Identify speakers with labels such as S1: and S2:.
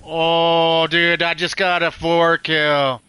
S1: Oh, dude, I just got a 4 kill.